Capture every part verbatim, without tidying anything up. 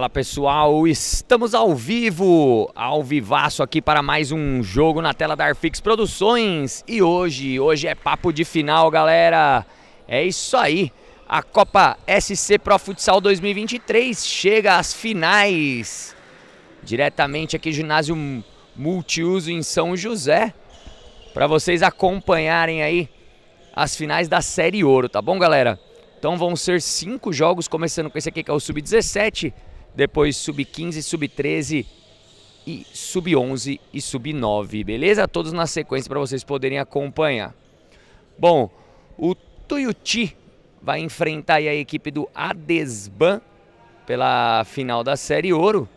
Fala pessoal, estamos ao vivo, ao vivaço aqui para mais um jogo na tela da Arfix Produções. E hoje, hoje é papo de final, galera. É isso aí, a Copa S C Pro Futsal dois mil e vinte e três chega às finais. Diretamente aqui, ginásio multiuso em São José, para vocês acompanharem aí as finais da Série Ouro, tá bom, galera? Então vão ser cinco jogos, começando com esse aqui que é o sub dezessete, depois sub quinze, sub treze, e sub onze e sub nove, beleza? Todos na sequência para vocês poderem acompanhar. Bom, o Tuiuti vai enfrentar aí a equipe do Adesban pela final da Série Ouro.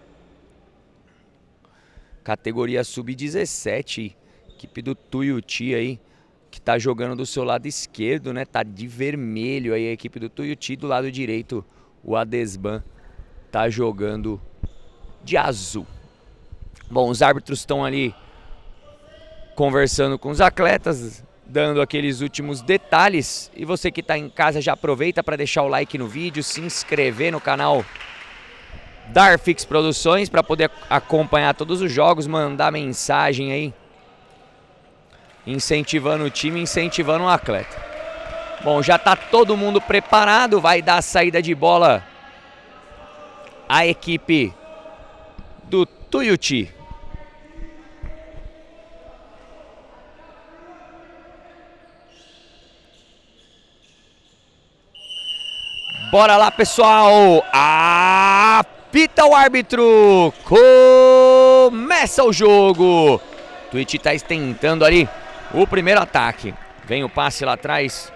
Categoria sub dezessete, equipe do Tuiuti aí, que tá jogando do seu lado esquerdo, né? Tá de vermelho aí a equipe do Tuiuti, do lado direito o Adesban tá jogando de azul. Bom, os árbitros estão ali conversando com os atletas, dando aqueles últimos detalhes. E você que tá em casa já aproveita para deixar o like no vídeo, se inscrever no canal da Arfix Produções para poder acompanhar todos os jogos, mandar mensagem aí, incentivando o time, incentivando o atleta. Bom, já tá todo mundo preparado, vai dar a saída de bola a equipe do Tuiuti. Bora lá, pessoal! Apita o árbitro! Começa o jogo! O Tuiuti tá tentando ali o primeiro ataque. Vem o passe lá atrás.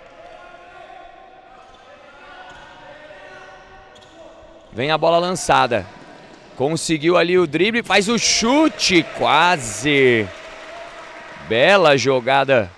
Vem a bola lançada. Conseguiu ali o drible, faz o chute, quase. Bela jogada.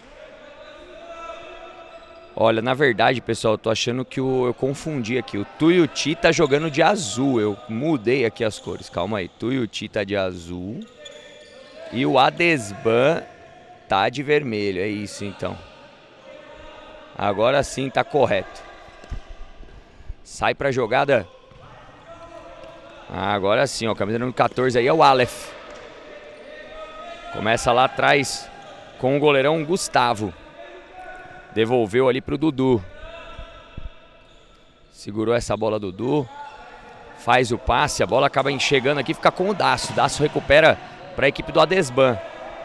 Olha, na verdade, pessoal, eu tô achando que o, eu confundi aqui. O Tuiuti tá jogando de azul. Eu mudei aqui as cores. Calma aí. Tuiuti tá de azul. E o Adesban tá de vermelho. É isso, então. Agora sim tá correto. Sai pra jogada. Agora sim, ó, camisa número quatorze aí é o Aleph. Começa lá atrás com o goleirão Gustavo. Devolveu ali pro Dudu. Segurou essa bola Dudu. Faz o passe, a bola acaba chegando aqui, fica com o Daço. Daço recupera para a equipe do Adesban.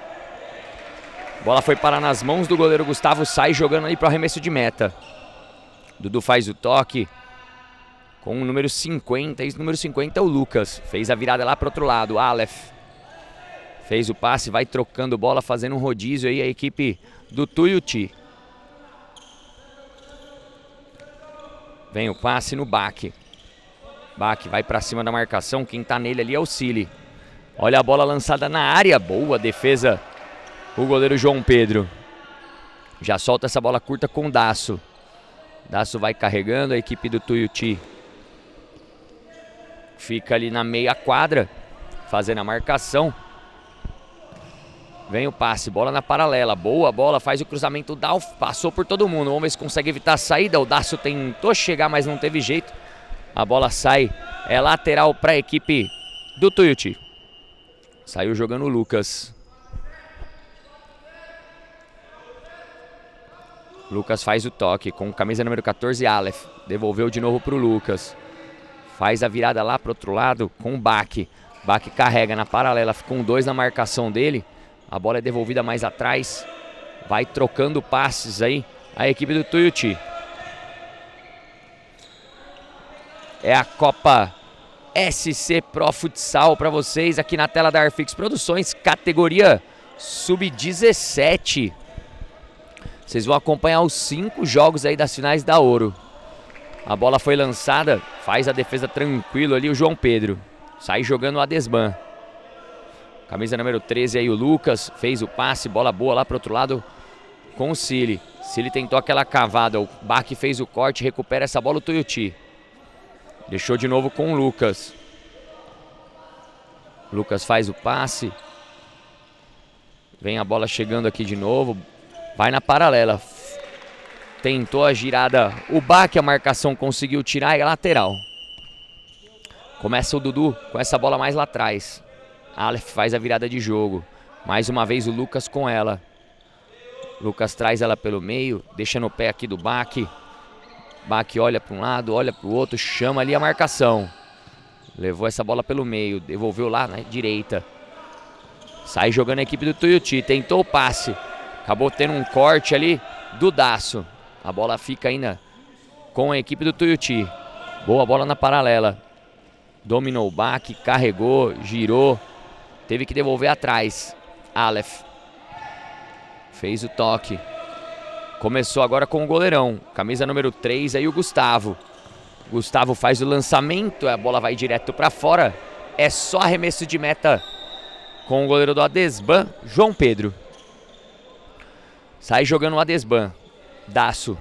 A bola foi parar nas mãos do goleiro Gustavo, sai jogando ali para o arremesso de meta. Dudu faz o toque com o número cinquenta, e o número cinquenta é o Lucas. Fez a virada lá para o outro lado, Aleph. Fez o passe, vai trocando bola, fazendo um rodízio aí a equipe do Tuiuti. Vem o passe no Baque. Baque vai para cima da marcação, quem tá nele ali é o Cili. Olha a bola lançada na área, boa defesa o goleiro João Pedro. Já solta essa bola curta com o Daço. Daço vai carregando, a equipe do Tuiuti fica ali na meia quadra, fazendo a marcação. Vem o passe, bola na paralela, boa bola, faz o cruzamento, Dalf, passou por todo mundo. Vamos ver se consegue evitar a saída, o Daço tentou chegar, mas não teve jeito. A bola sai, é lateral para a equipe do Tuiuti. Saiu jogando o Lucas. Lucas faz o toque com camisa número quatorze, Aleph. Devolveu de novo para o Lucas. Faz a virada lá para o outro lado com o Baque. Baque carrega na paralela, com dois na marcação dele. A bola é devolvida mais atrás. Vai trocando passes aí a equipe do Tuiuti. É a Copa S C Pro Futsal para vocês aqui na tela da Arfix Produções, categoria sub dezessete. Vocês vão acompanhar os cinco jogos aí das finais da Ouro. A bola foi lançada, faz a defesa tranquilo ali o João Pedro. Sai jogando o Adesban. Camisa número treze aí o Lucas, fez o passe, bola boa lá pro outro lado com o Cili. Cili tentou aquela cavada, o Baque fez o corte, recupera essa bola o Tuiuti. Deixou de novo com o Lucas. Lucas faz o passe. Vem a bola chegando aqui de novo. Vai na paralela. Tentou a girada. O Baque, a marcação conseguiu tirar e é lateral. Começa o Dudu com essa bola mais lá atrás. Aleph faz a virada de jogo. Mais uma vez o Lucas com ela. Lucas traz ela pelo meio, deixa no pé aqui do Bach. Bach olha para um lado, olha para o outro, chama ali a marcação. Levou essa bola pelo meio, devolveu lá na direita. Sai jogando a equipe do Tuiuti, tentou o passe. Acabou tendo um corte ali do Daço. A bola fica ainda com a equipe do Tuiuti. Boa bola na paralela. Dominou o Bach, carregou, girou. Teve que devolver atrás. Aleph fez o toque. Começou agora com o goleirão. Camisa número três aí o Gustavo. Gustavo faz o lançamento. A bola vai direto para fora. É só arremesso de meta com o goleiro do Adesban, João Pedro. Sai jogando o Adesban. Daço.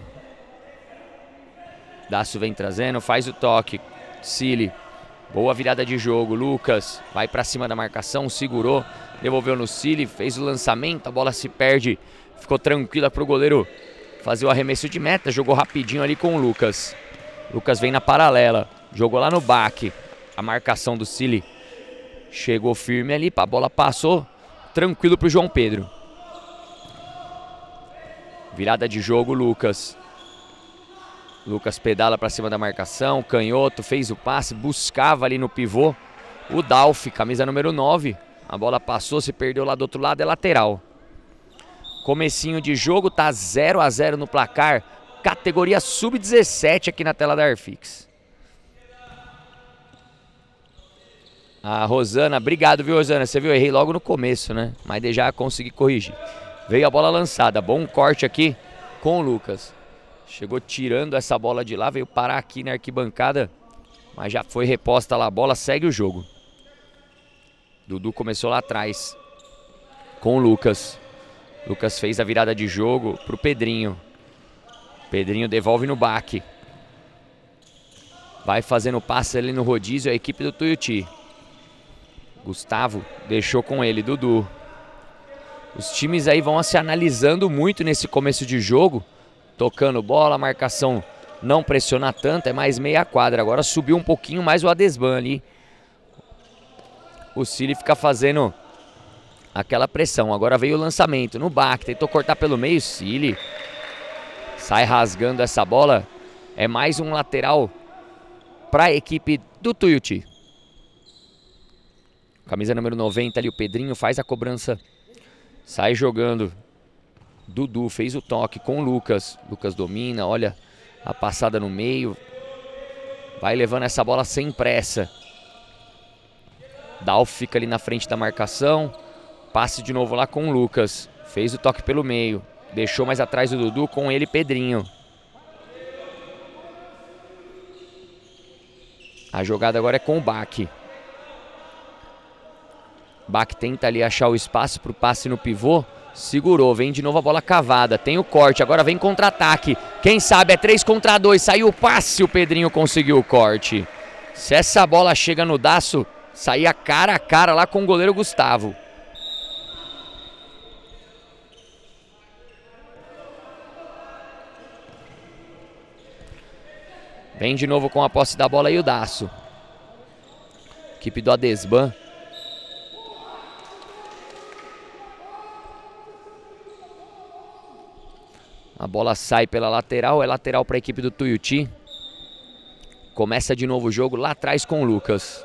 Daço vem trazendo, faz o toque. Cili. Boa virada de jogo. Lucas vai para cima da marcação, segurou, devolveu no Cili, fez o lançamento, a bola se perde. Ficou tranquila para o goleiro fazer o arremesso de meta. Jogou rapidinho ali com o Lucas. Lucas vem na paralela. Jogou lá no Bach. A marcação do Cili chegou firme ali. A bola passou tranquilo para o João Pedro. Virada de jogo, Lucas. Lucas pedala para cima da marcação. Canhoto fez o passe. Buscava ali no pivô o Dalf, camisa número nove. A bola passou, se perdeu lá do outro lado. É lateral. Comecinho de jogo, tá zero a zero no placar. Categoria sub dezessete aqui na tela da Airfix. A Rosana, obrigado, viu, Rosana? Você viu, eu errei logo no começo, né? Mas já consegui corrigir. Veio a bola lançada, bom corte aqui com o Lucas. Chegou tirando essa bola de lá, veio parar aqui na arquibancada. Mas já foi reposta lá a bola, segue o jogo. Dudu começou lá atrás com o Lucas. Lucas fez a virada de jogo pro Pedrinho. Pedrinho devolve no Bach. Vai fazendo passe ali no rodízio a equipe do Tuiuti. Gustavo deixou com ele, Dudu. Os times aí vão se analisando muito nesse começo de jogo. Tocando bola, a marcação não pressiona tanto, é mais meia quadra. Agora subiu um pouquinho mais o Adesban ali. O Cili fica fazendo aquela pressão. Agora veio o lançamento no Bach, tentou cortar pelo meio, Cili sai rasgando essa bola. É mais um lateral para a equipe do Tuiuti. Camisa número noventa ali, o Pedrinho faz a cobrança. Sai jogando. Dudu fez o toque com o Lucas. Lucas domina, olha a passada no meio. Vai levando essa bola sem pressa. Dalf fica ali na frente da marcação. Passe de novo lá com o Lucas. Fez o toque pelo meio. Deixou mais atrás o Dudu, com ele Pedrinho. A jogada agora é com o Bach. Bach tenta ali achar o espaço para o passe no pivô. Segurou, vem de novo a bola cavada. Tem o corte, agora vem contra-ataque. Quem sabe é três contra dois. Saiu o passe, o Pedrinho conseguiu o corte. Se essa bola chega no Daço, saía cara a cara lá com o goleiro Gustavo. Vem de novo com a posse da bola aí o Daço. Equipe do Adesban. A bola sai pela lateral, é lateral para a equipe do Tuiuti. Começa de novo o jogo lá atrás com o Lucas.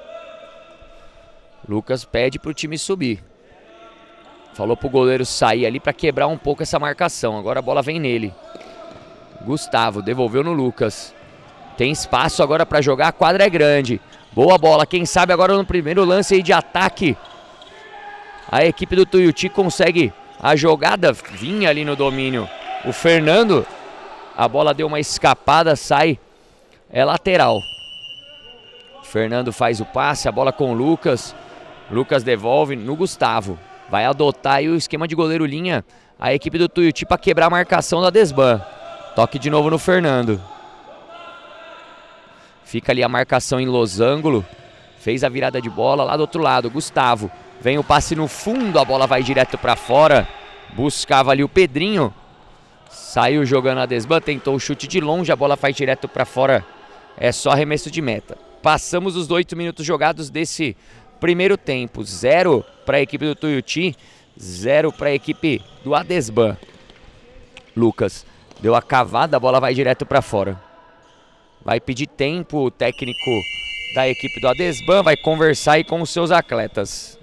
Lucas pede para o time subir. Falou para o goleiro sair ali para quebrar um pouco essa marcação. Agora a bola vem nele. Gustavo devolveu no Lucas. Tem espaço agora para jogar, a quadra é grande. Boa bola, quem sabe agora no primeiro lance aí de ataque. A equipe do Tuiuti consegue a jogada, vinha ali no domínio. O Fernando, a bola deu uma escapada, sai, é lateral. Fernando faz o passe, a bola com o Lucas. Lucas devolve no Gustavo. Vai adotar aí o esquema de goleiro linha, a equipe do Tuiuti para quebrar a marcação da Adesban. Toque de novo no Fernando. Fica ali a marcação em losango. Fez a virada de bola lá do outro lado. Gustavo. Vem o passe no fundo. A bola vai direto para fora. Buscava ali o Pedrinho. Saiu jogando a Adesban. Tentou o chute de longe. A bola vai direto para fora. É só arremesso de meta. Passamos os oito minutos jogados desse primeiro tempo. Zero para a equipe do Tuiuti, zero para a equipe do Adesban. Lucas deu a cavada, a bola vai direto para fora. Vai pedir tempo o técnico da equipe do Adesban, vai conversar aí com os seus atletas.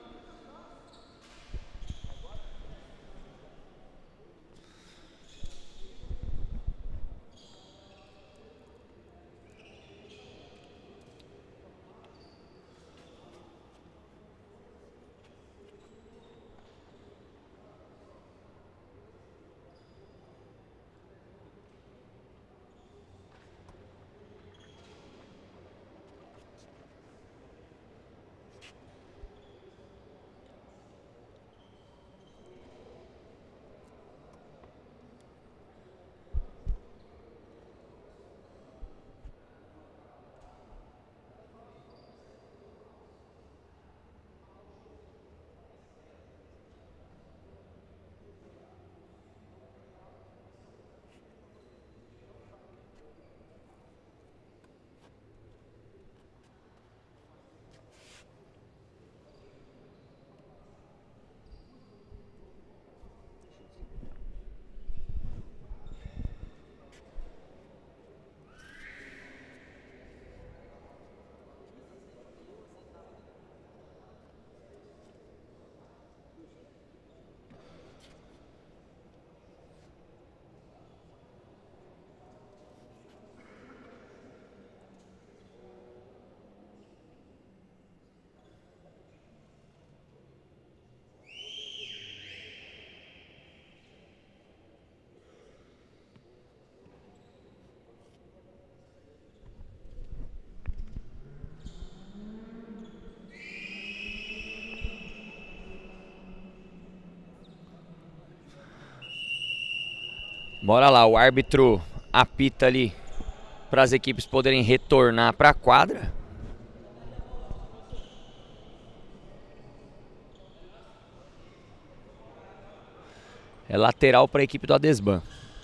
Bora lá, o árbitro apita ali para as equipes poderem retornar para a quadra. É lateral para a equipe do Adesban.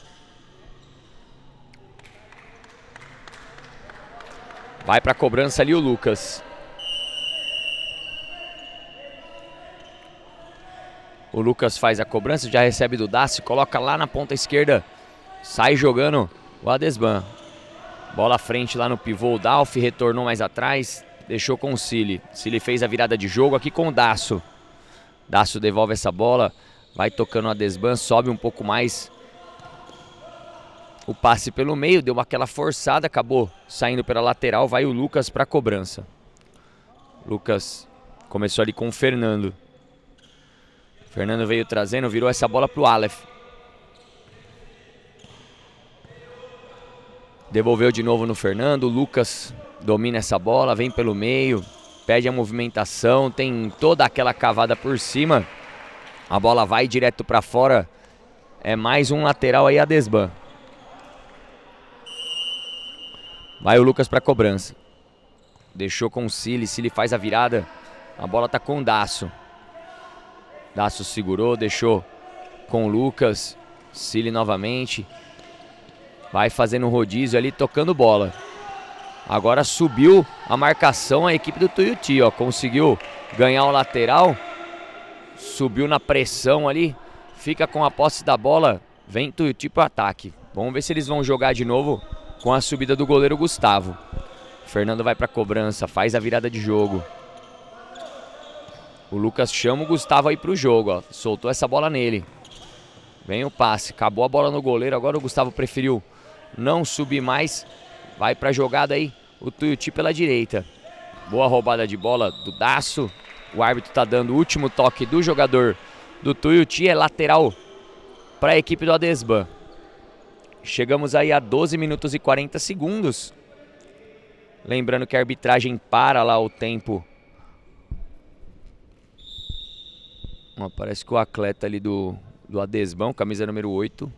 Vai para a cobrança ali o Lucas. O Lucas faz a cobrança, já recebe do Daci, coloca lá na ponta esquerda, sai jogando o Adesban. Bola à frente lá no pivô, o Dalf retornou mais atrás, deixou com o Cili. Cili fez a virada de jogo aqui com o Daço. Daço devolve essa bola, vai tocando o Adesban, sobe um pouco mais. O passe pelo meio, deu aquela forçada, acabou saindo pela lateral, vai o Lucas para a cobrança. Lucas começou ali com o Fernando. Fernando veio trazendo, virou essa bola para o Aleph. Devolveu de novo no Fernando, o Lucas domina essa bola, vem pelo meio, pede a movimentação, tem toda aquela cavada por cima. A bola vai direto para fora, é mais um lateral aí, Adesban. Vai o Lucas para a cobrança. Deixou com o Cili, Cili faz a virada, a bola tá com o Daço. Daço segurou, deixou com o Lucas, Cili novamente. Vai fazendo um rodízio ali, tocando bola. Agora subiu a marcação a equipe do Tuiuti, ó. Conseguiu ganhar o lateral. Subiu na pressão ali. Fica com a posse da bola. Vem Tuiuti pro ataque. Vamos ver se eles vão jogar de novo com a subida do goleiro Gustavo. Fernando vai pra cobrança, faz a virada de jogo. O Lucas chama o Gustavo aí pro jogo, ó. Soltou essa bola nele. Vem o passe, acabou a bola no goleiro. Agora o Gustavo preferiu não subir mais. Vai pra jogada aí o Tuiuti pela direita. Boa roubada de bola do Daço. O árbitro tá dando o último toque do jogador do Tuiuti. É lateral para a equipe do Adesban. Chegamos aí a doze minutos e quarenta segundos. Lembrando que a arbitragem para lá o tempo. Ó, parece que o atleta ali do, do Adesban, camisa número oito,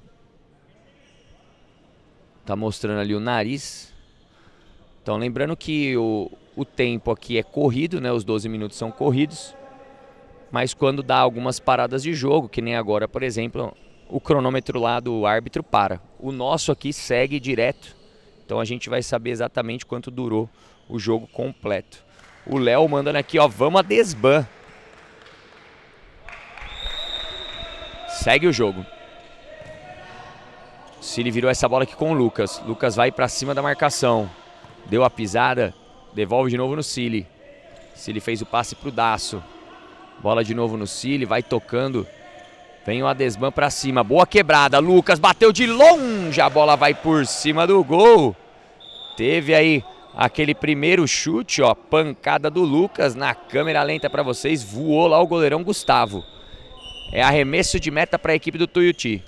tá mostrando ali o nariz. Então lembrando que o, o tempo aqui é corrido, né? Os doze minutos são corridos. Mas quando dá algumas paradas de jogo, que nem agora, por exemplo, o cronômetro lá do árbitro para. O nosso aqui segue direto. Então a gente vai saber exatamente quanto durou o jogo completo. O Léo mandando aqui, ó, vamos a Desban. Segue o jogo. Cili virou essa bola aqui com o Lucas. Lucas vai pra cima da marcação. Deu a pisada, devolve de novo no Cili. Cili fez o passe pro Daço. Bola de novo no Cili, vai tocando. Vem o Adesban pra cima, boa quebrada. Lucas bateu de longe, a bola vai por cima do gol. Teve aí aquele primeiro chute, ó, pancada do Lucas na câmera lenta pra vocês. Voou lá o goleirão Gustavo. É arremesso de meta para a equipe do Tuiuti.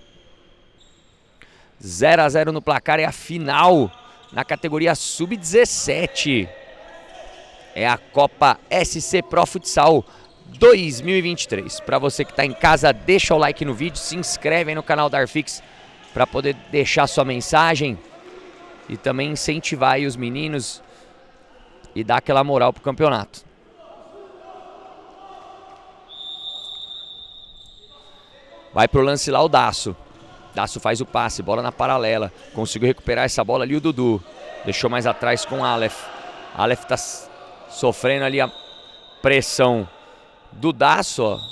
zero a zero no placar, é a final na categoria sub dezessete. É a Copa S C Pro Futsal dois mil e vinte e três. Para você que está em casa, deixa o like no vídeo, se inscreve aí no canal da Arfix para poder deixar sua mensagem e também incentivar aí os meninos e dar aquela moral pro campeonato. Vai pro lance lá o Daço. Daço faz o passe, bola na paralela. Conseguiu recuperar essa bola ali o Dudu. Deixou mais atrás com o Aleph. Aleph tá sofrendo ali a pressão do Daço, ó.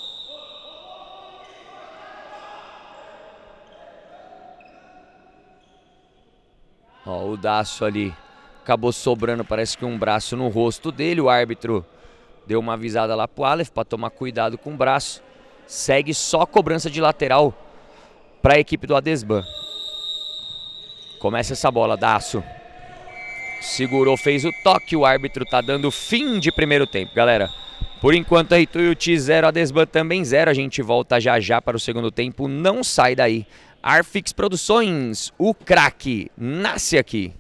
Ó, o Daço ali acabou sobrando, parece que um braço no rosto dele. O árbitro deu uma avisada lá pro Aleph para tomar cuidado com o braço. Segue só cobrança de lateral para a equipe do Adesban. Começa essa bola, Daço. Segurou, fez o toque. O árbitro tá dando fim de primeiro tempo, galera. Por enquanto aí, Tuiuti zero, Adesban também zero. A gente volta já já para o segundo tempo. Não sai daí. Arfix Produções, o craque nasce aqui.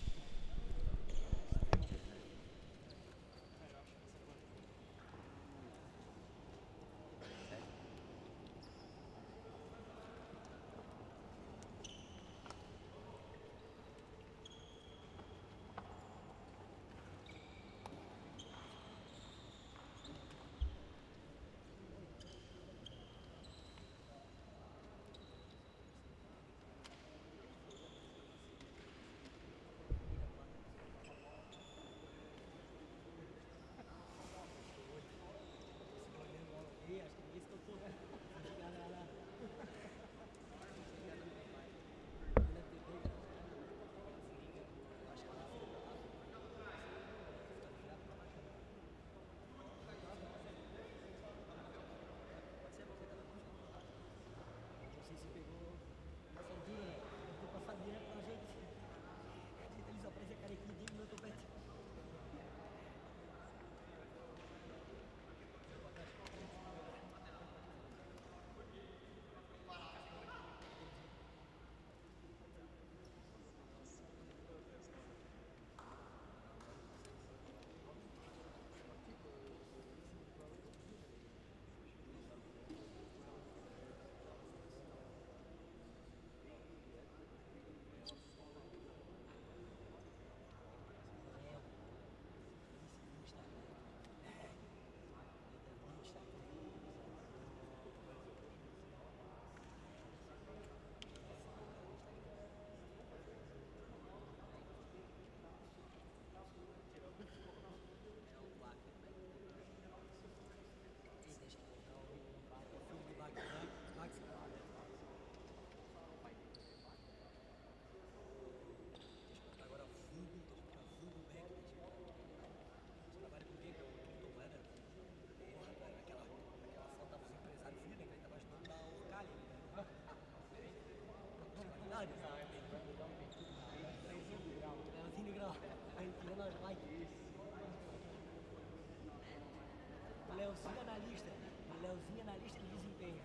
Leozinho analista, Leozinho analista de desempenho.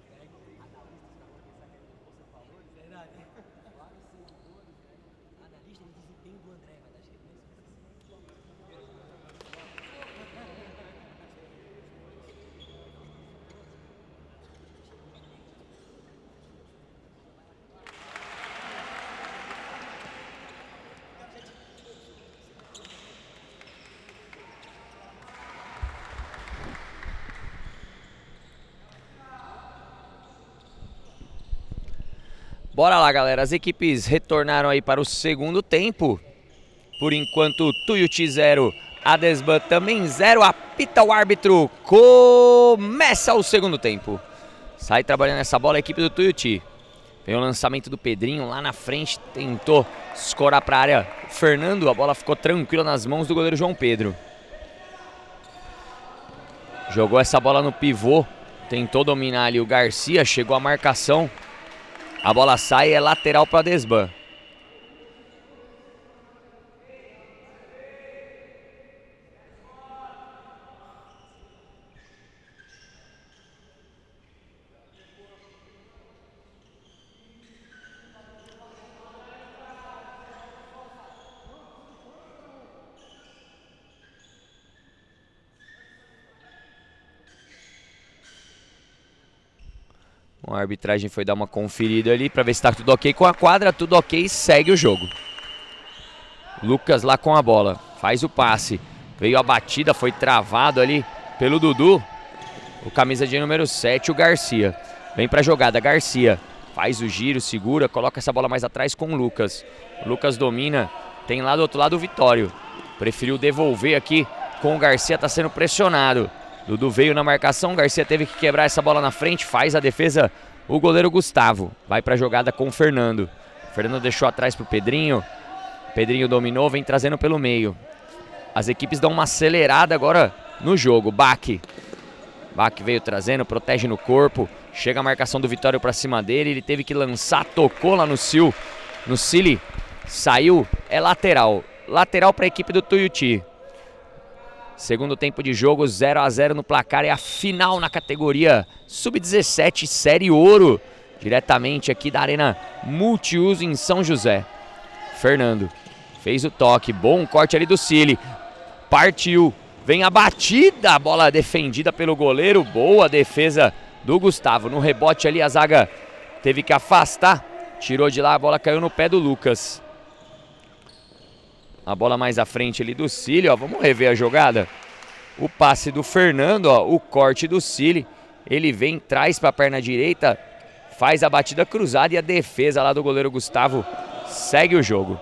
Verdade. Analista de desempenho do André, vai dar escrito Bora lá, galera. As equipes retornaram aí para o segundo tempo. Por enquanto, Tuiuti zero, Adesban também zero. Apita o árbitro. Começa o segundo tempo. Sai trabalhando essa bola a equipe do Tuiuti. Vem o lançamento do Pedrinho lá na frente. Tentou escorar para a área. Fernando, a bola ficou tranquila nas mãos do goleiro João Pedro. Jogou essa bola no pivô. Tentou dominar ali o Garcia. Chegou a marcação. A bola sai e é lateral para Adesban. A arbitragem foi dar uma conferida ali para ver se está tudo ok com a quadra. Tudo ok, segue o jogo. Lucas lá com a bola, faz o passe. Veio a batida, foi travado ali pelo Dudu. O camisa de número sete, o Garcia. Vem para a jogada, Garcia. Faz o giro, segura, coloca essa bola mais atrás com o Lucas. O Lucas domina, tem lá do outro lado o Vitório. Preferiu devolver aqui com o Garcia, está sendo pressionado. Dudu veio na marcação, Garcia teve que quebrar essa bola na frente, faz a defesa o goleiro Gustavo. Vai para a jogada com o Fernando. Fernando deixou atrás para o Pedrinho. Pedrinho dominou, vem trazendo pelo meio. As equipes dão uma acelerada agora no jogo. Baque. Baque veio trazendo, protege no corpo. Chega a marcação do Vitório para cima dele. Ele teve que lançar, tocou lá no Sil. No Cili. Saiu, é lateral. Lateral para a equipe do Tuiuti. Segundo tempo de jogo, zero a zero no placar. É a final na categoria sub dezessete, Série Ouro. Diretamente aqui da Arena Multiuso em São José. Fernando fez o toque. Bom corte ali do Cili. Partiu. Vem a batida. A bola defendida pelo goleiro. Boa defesa do Gustavo. No rebote ali a zaga teve que afastar. Tirou de lá, a bola caiu no pé do Lucas. A bola mais à frente ali do Cili, ó. Vamos rever a jogada. O passe do Fernando, ó. O corte do Cili. Ele vem, traz para a perna direita. Faz a batida cruzada e a defesa lá do goleiro Gustavo segue o jogo.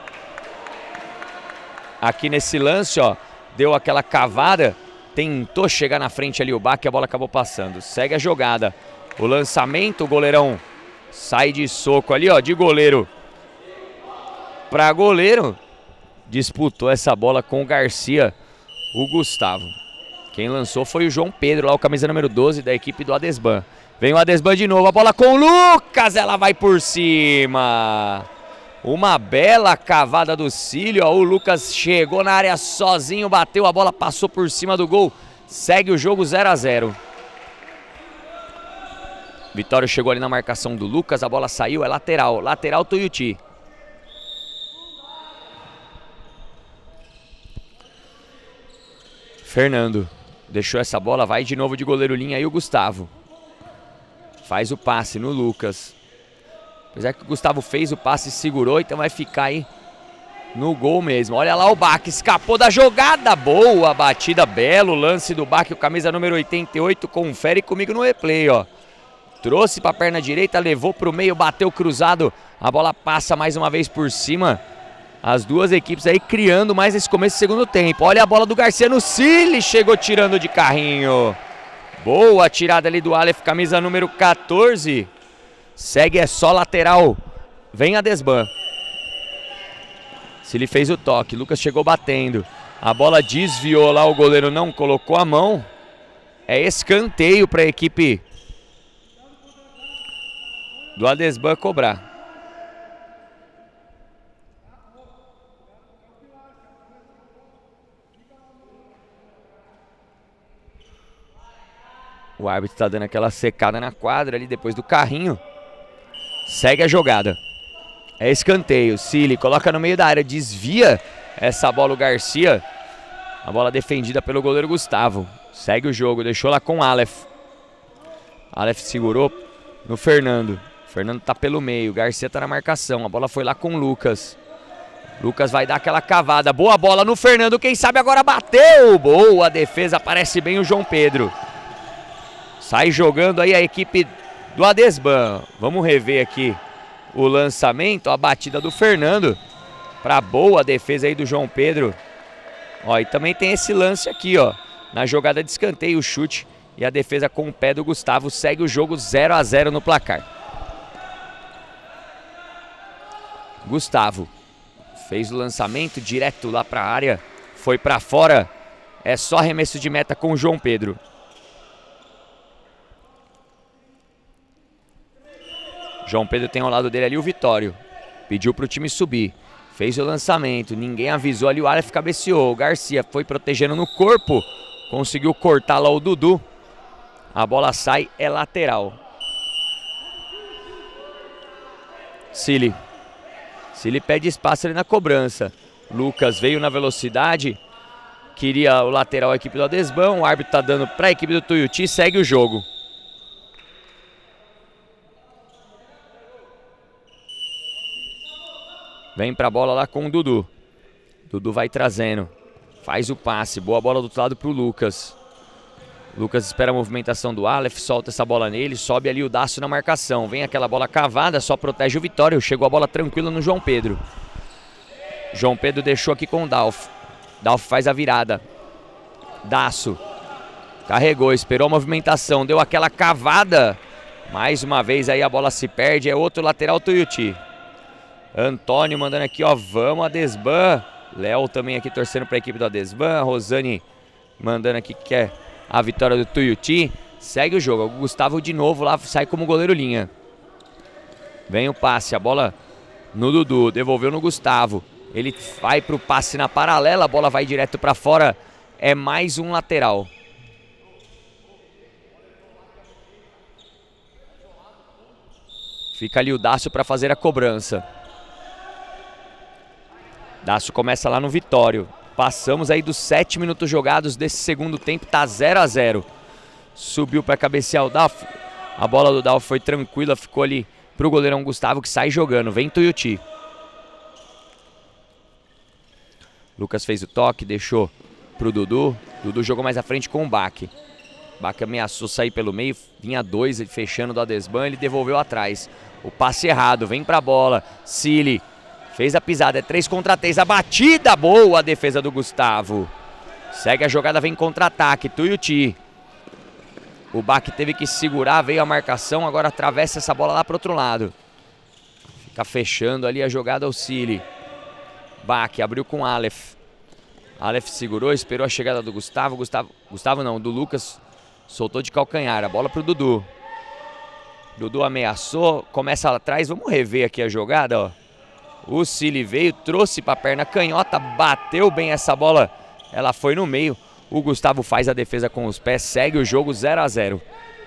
Aqui nesse lance, ó. Deu aquela cavada. Tentou chegar na frente ali o Baque, a bola acabou passando. Segue a jogada. O lançamento, o goleirão sai de soco ali, ó. De goleiro para goleiro. Disputou essa bola com o Garcia, o Gustavo. Quem lançou foi o João Pedro, lá o camisa número doze da equipe do Adesban. Vem o Adesban de novo, a bola com o Lucas, ela vai por cima. Uma bela cavada do Cili, ó. O Lucas chegou na área sozinho, bateu a bola, passou por cima do gol. Segue o jogo zero a zero. Vitório chegou ali na marcação do Lucas, a bola saiu, é lateral, lateral Tuiuti. Fernando deixou essa bola, vai de novo de goleiro linha aí o Gustavo. Faz o passe no Lucas. Apesar que o Gustavo fez o passe e segurou, então vai ficar aí no gol mesmo. Olha lá o Baque, escapou da jogada. Boa batida, belo lance do Baque, o camisa número oitenta e oito, confere comigo no replay, ó. Trouxe para a perna direita, levou para o meio, bateu cruzado. A bola passa mais uma vez por cima. As duas equipes aí criando mais esse começo do segundo tempo. Olha a bola do Garcia no Cili, chegou tirando de carrinho. Boa tirada ali do Aleph, camisa número quatorze. Segue, é só lateral. Vem a Adesban. Cili fez o toque, Lucas chegou batendo. A bola desviou lá, o goleiro não colocou a mão. É escanteio para a equipe do Adesban cobrar. O árbitro está dando aquela secada na quadra ali depois do carrinho. Segue a jogada. É escanteio. Cili coloca no meio da área. Desvia essa bola o Garcia. A bola defendida pelo goleiro Gustavo. Segue o jogo. Deixou lá com o Aleph. Aleph segurou no Fernando. Fernando tá pelo meio. Garcia tá na marcação. A bola foi lá com o Lucas. Lucas vai dar aquela cavada. Boa bola no Fernando. Quem sabe agora bateu. Boa defesa. Aparece bem o João Pedro. Sai jogando aí a equipe do Adesban. Vamos rever aqui o lançamento, a batida do Fernando. Para boa defesa aí do João Pedro. Ó, e também tem esse lance aqui, ó. Na jogada de escanteio, o chute e a defesa com o pé do Gustavo. Segue o jogo zero a zero no placar. Gustavo fez o lançamento direto lá para a área. Foi para fora. É só arremesso de meta com o João Pedro. João Pedro tem ao lado dele ali o Vitório. Pediu para o time subir. Fez o lançamento. Ninguém avisou ali. O Aleph cabeceou. O Garcia foi protegendo no corpo. Conseguiu cortar lá o Dudu. A bola sai. É lateral. Cili. Cili pede espaço ali na cobrança. Lucas veio na velocidade. Queria o lateral a equipe do Adesban. O árbitro está dando para a equipe do Tuiuti. Segue o jogo. Vem pra bola lá com o Dudu. Dudu vai trazendo. Faz o passe. Boa bola do outro lado pro Lucas. Lucas espera a movimentação do Aleph. Solta essa bola nele. Sobe ali o Daço na marcação. Vem aquela bola cavada. Só protege o Vitório. Chegou a bola tranquila no João Pedro. João Pedro deixou aqui com o Dalf. Dalf faz a virada. Daço. Carregou. Esperou a movimentação. Deu aquela cavada. Mais uma vez aí a bola se perde. É outro lateral Tuiuti. Antônio mandando aqui, ó, vamos Adesban. Léo também aqui torcendo para a equipe do Adesban. Rosane mandando aqui que quer a vitória do Tuiuti. Segue o jogo. O Gustavo de novo lá sai como goleiro linha. Vem o passe, a bola no Dudu, devolveu no Gustavo. Ele vai para o passe na paralela, a bola vai direto para fora. É mais um lateral. Fica ali o Dácio para fazer a cobrança. Dácio começa lá no Vitório. Passamos aí dos sete minutos jogados desse segundo tempo. Tá zero a zero. Subiu para cabecear o Dalf. A bola do Dalf foi tranquila. Ficou ali pro goleirão Gustavo que sai jogando. Vem Tuiuti. Lucas fez o toque. Deixou pro Dudu. Dudu jogou mais à frente com o Baque. Baque ameaçou sair pelo meio. Vinha dois ele fechando do Adesban. Ele devolveu atrás. O passe errado. Vem pra bola. Cili. Fez a pisada, é três contra três, a batida boa, a defesa do Gustavo. Segue a jogada, vem contra-ataque, Tuiuti. O Baque teve que segurar, veio a marcação, agora atravessa essa bola lá pro outro lado. Fica fechando ali a jogada o Cili. Baque abriu com Aleph. Aleph segurou, esperou a chegada do Gustavo. Gustavo, Gustavo não, do Lucas. Soltou de calcanhar, a bola pro Dudu. Dudu ameaçou, começa lá atrás, vamos rever aqui a jogada, ó. O Cili veio, trouxe para a perna canhota, bateu bem essa bola, ela foi no meio. O Gustavo faz a defesa com os pés, segue o jogo zero a zero.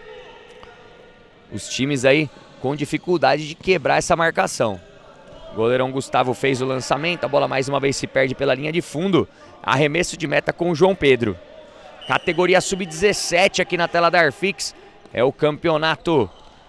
Os times aí com dificuldade de quebrar essa marcação. O goleirão Gustavo fez o lançamento, a bola mais uma vez se perde pela linha de fundo. Arremesso de meta com o João Pedro. Categoria sub dezessete aqui na tela da Arfix. É o campeonato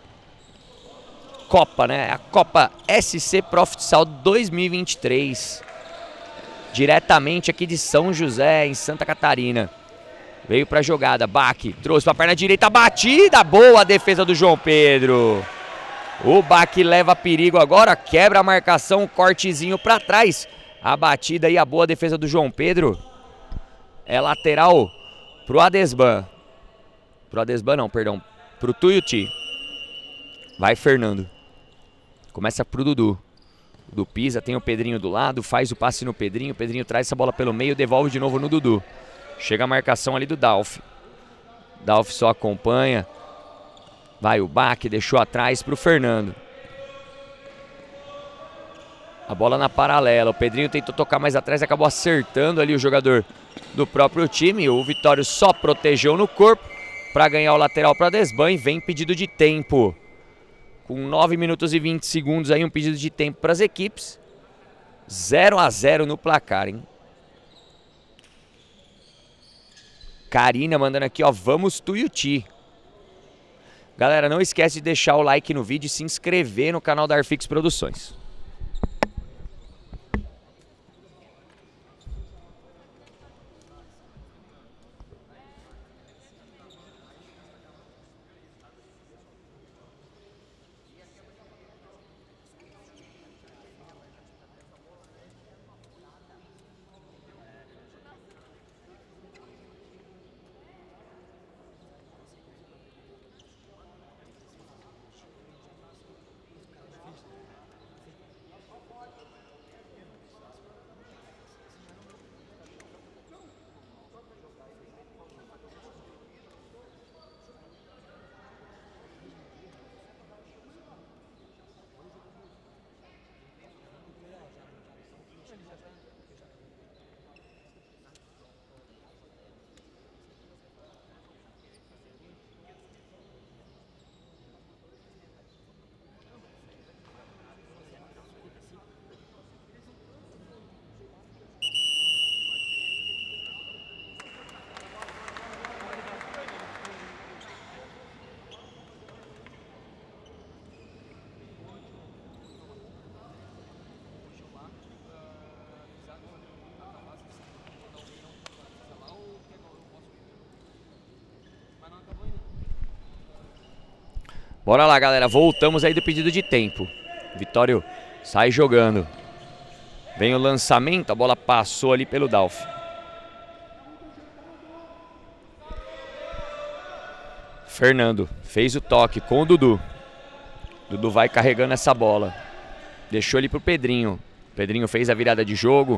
Copa, né? A Copa S C Pro Futsal dois mil e vinte e três. Diretamente aqui de São José, em Santa Catarina. Veio pra jogada, Baque, trouxe pra perna direita, batida boa a defesa do João Pedro. O Baque leva perigo agora, quebra a marcação, cortezinho pra trás. A batida e a boa defesa do João Pedro. É lateral pro Adesban. Pro Adesban não, perdão, pro Tuiuti. Vai Fernando. Começa pro Dudu. Do pisa, tem o Pedrinho do lado, faz o passe no Pedrinho. O Pedrinho traz essa bola pelo meio, devolve de novo no Dudu. Chega a marcação ali do Dalf. Dalf só acompanha. Vai o Baque, deixou atrás pro Fernando. A bola na paralela. O Pedrinho tentou tocar mais atrás, acabou acertando ali o jogador do próprio time. O Vitório só protegeu no corpo para ganhar o lateral para Adesban e vem pedido de tempo. Com nove minutos e vinte segundos aí, um pedido de tempo para as equipes. zero a zero no placar, hein? Karina mandando aqui, ó, vamos Tuiuti. Galera, não esquece de deixar o like no vídeo e se inscrever no canal da Arfix Produções. Bora lá, galera. Voltamos aí do pedido de tempo. Vitório sai jogando. Vem o lançamento. A bola passou ali pelo Dalf. Fernando fez o toque com o Dudu. Dudu vai carregando essa bola. Deixou ele pro Pedrinho. Pedrinho fez a virada de jogo.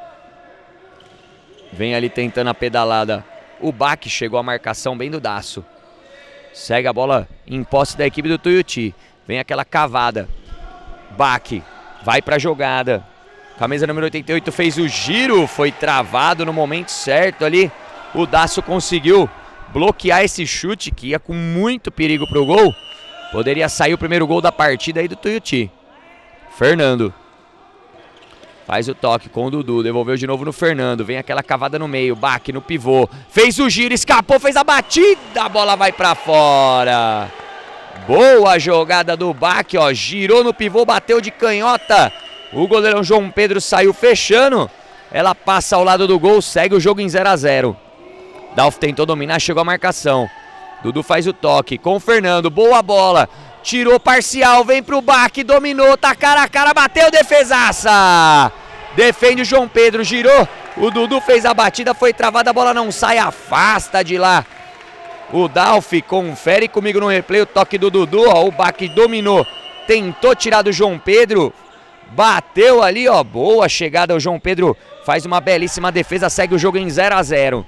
Vem ali tentando a pedalada. O Baque chegou a marcação bem do Daço. Segue a bola em posse da equipe do Tuiuti. Vem aquela cavada. Baque vai pra jogada. Camisa número oitenta e oito fez o giro. Foi travado no momento certo ali. O Daço conseguiu bloquear esse chute que ia com muito perigo pro gol. Poderia sair o primeiro gol da partida aí do Tuiuti. Fernando faz o toque com o Dudu, devolveu de novo no Fernando, vem aquela cavada no meio, Baque no pivô, fez o giro, escapou, fez a batida, a bola vai pra fora. Boa jogada do Baque, ó, girou no pivô, bateu de canhota, o goleirão João Pedro saiu fechando, ela passa ao lado do gol, segue o jogo em zero a zero. Dalf tentou dominar, chegou a marcação, Dudu faz o toque com o Fernando, boa bola. Tirou parcial, vem pro Baque, dominou, tá cara a cara, bateu, defesaça! Defende o João Pedro, girou, o Dudu fez a batida, foi travada, a bola não sai, afasta de lá. O Dalf confere comigo no replay o toque do Dudu, ó, o Baque dominou, tentou tirar do João Pedro, bateu ali, ó, boa chegada, o João Pedro faz uma belíssima defesa, segue o jogo em zero a zero.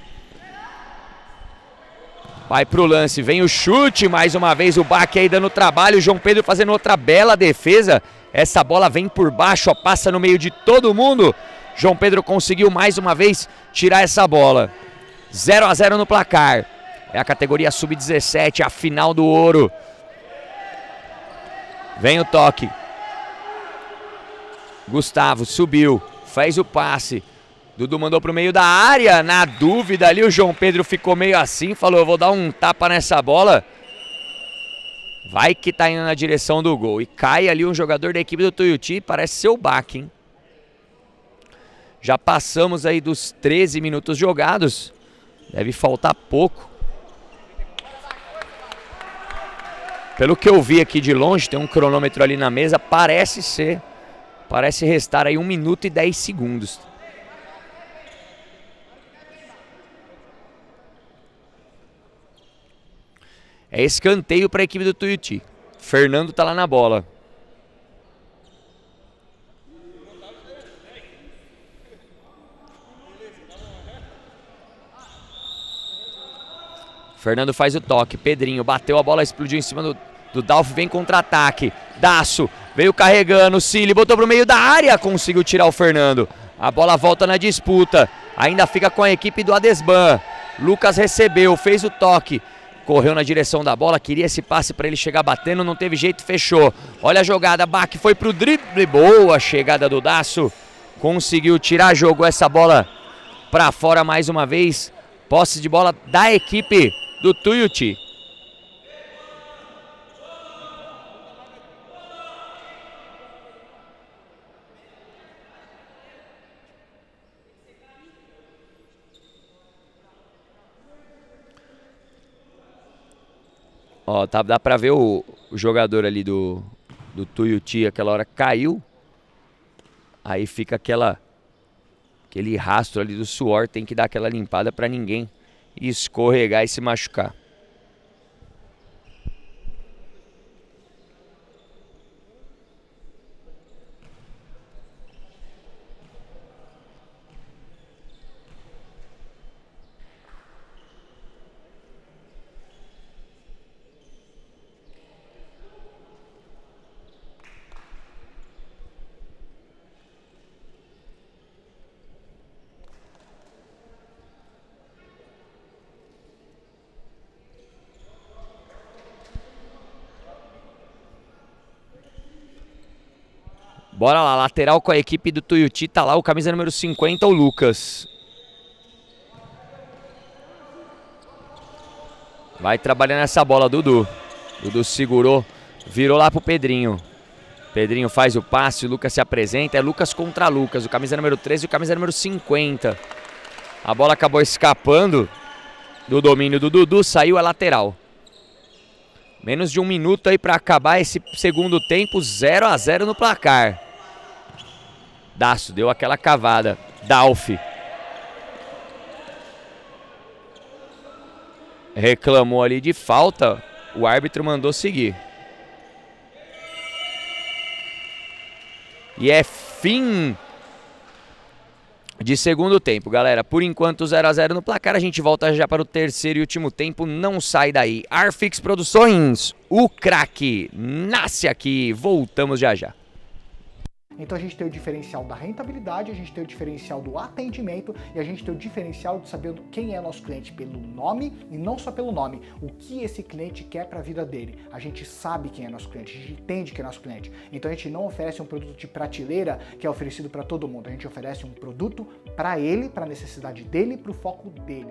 Vai pro lance, vem o chute, mais uma vez o Baque aí dando trabalho, o João Pedro fazendo outra bela defesa. Essa bola vem por baixo, ó, passa no meio de todo mundo. João Pedro conseguiu mais uma vez tirar essa bola. zero a zero no placar. É a categoria sub dezessete, a final do ouro. Vem o toque. Gustavo subiu, fez o passe. Dudu mandou pro meio da área, na dúvida ali o João Pedro ficou meio assim, falou, eu vou dar um tapa nessa bola. Vai que tá indo na direção do gol. E cai ali um jogador da equipe do Tuiuti, parece ser o Baque, hein? Já passamos aí dos treze minutos jogados, deve faltar pouco. Pelo que eu vi aqui de longe, tem um cronômetro ali na mesa, parece ser, parece restar aí um minuto e dez segundos. É escanteio para a equipe do Tuiuti. Fernando tá lá na bola. Fernando faz o toque. Pedrinho bateu a bola, explodiu em cima do, do Dalf. Vem contra-ataque. Daço veio carregando. Cili botou pro meio da área. Conseguiu tirar o Fernando. A bola volta na disputa. Ainda fica com a equipe do Adesban. Lucas recebeu, fez o toque. Correu na direção da bola, queria esse passe para ele chegar batendo, não teve jeito, fechou. Olha a jogada, Baque foi pro drible, boa chegada do Daço. Conseguiu tirar jogo essa bola para fora mais uma vez. Posse de bola da equipe do Tuiuti. Ó, tá, dá pra ver o, o jogador ali do, do Tuiuti, aquela hora caiu. Aí fica aquela, aquele rastro ali do suor, tem que dar aquela limpada pra ninguém escorregar e se machucar. Bora lá, lateral com a equipe do Tuiuti, tá lá o camisa número cinquenta, o Lucas. Vai trabalhando essa bola, Dudu. Dudu segurou, virou lá pro Pedrinho. Pedrinho faz o passe, o Lucas se apresenta, é Lucas contra Lucas, o camisa número treze e o camisa número cinquenta. A bola acabou escapando do domínio do Dudu, saiu a lateral. Menos de um minuto aí para acabar esse segundo tempo, zero a zero no placar. Daço, deu aquela cavada. Dalfi. Reclamou ali de falta, o árbitro mandou seguir. E é fim de segundo tempo, galera. Por enquanto zero a zero no placar, a gente volta já para o terceiro e último tempo. Não sai daí. Arfix Produções, o craque nasce aqui. Voltamos já já. Então a gente tem o diferencial da rentabilidade, a gente tem o diferencial do atendimento e a gente tem o diferencial de saber quem é nosso cliente pelo nome e não só pelo nome, o que esse cliente quer para a vida dele. A gente sabe quem é nosso cliente, a gente entende quem é nosso cliente. Então a gente não oferece um produto de prateleira que é oferecido para todo mundo, a gente oferece um produto para ele, para a necessidade dele, para o foco dele.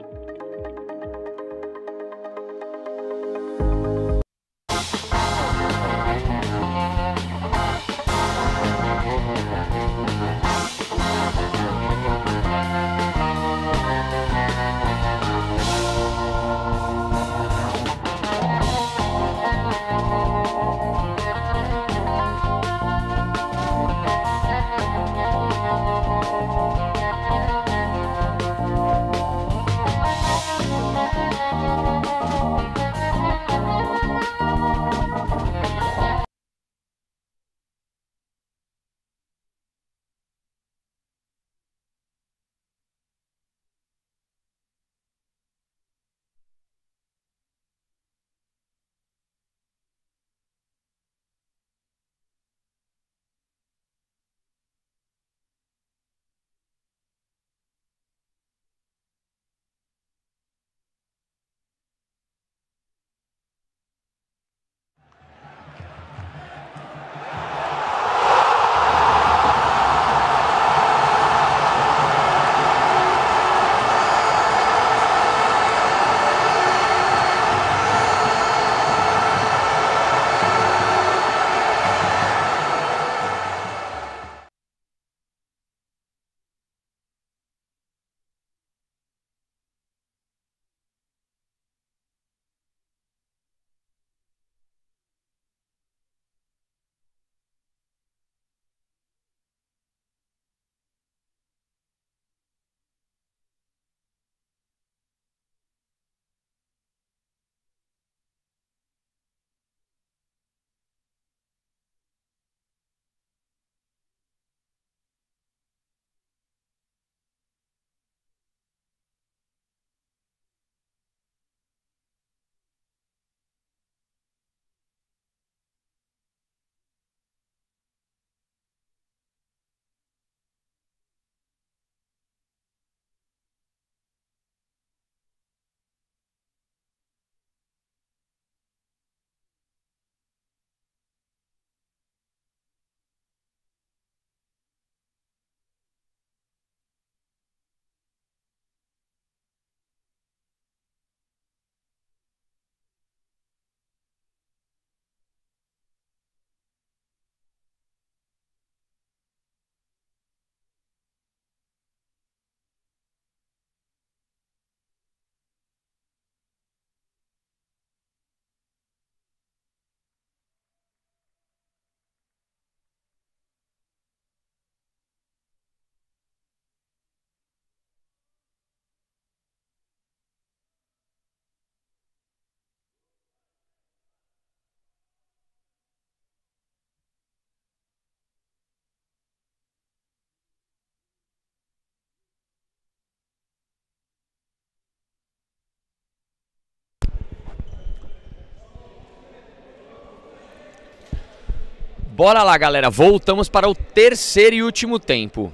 Bora lá, galera. Voltamos para o terceiro e último tempo.